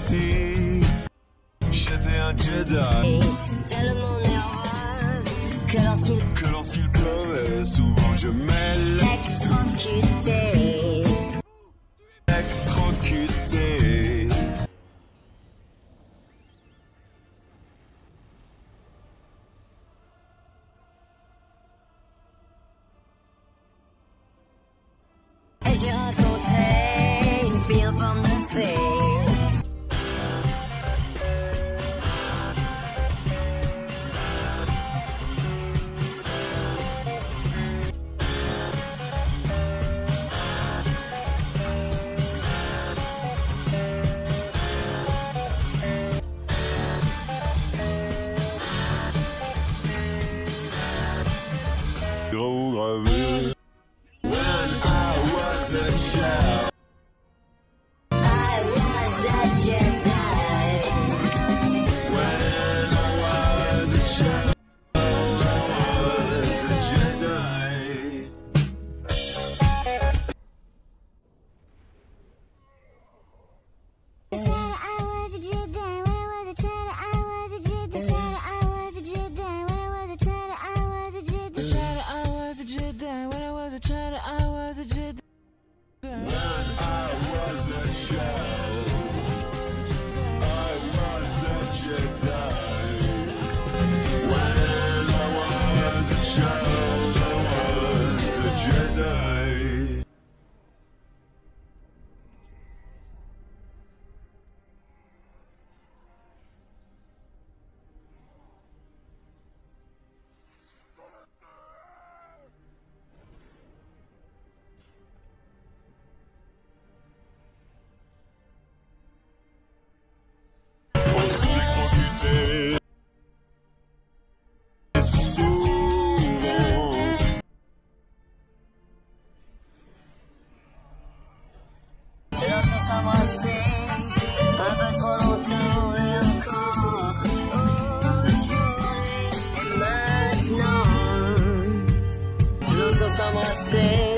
petit, j'étais un Jedi. Tellement nerveux que lorsqu'il pleuvait, souvent je m'électrocutais. Et j'ai rencontré une fille en forme de fée. Gros gravé. When I was a child, I was a Jedi. when I was a child, I was a Jedi. Jedi. On s'électrocutait souvent. Et lorsqu'on s'embrassait un peu trop longtemps et encore aujourd'hui et maintenant, lorsqu'on s'embrassait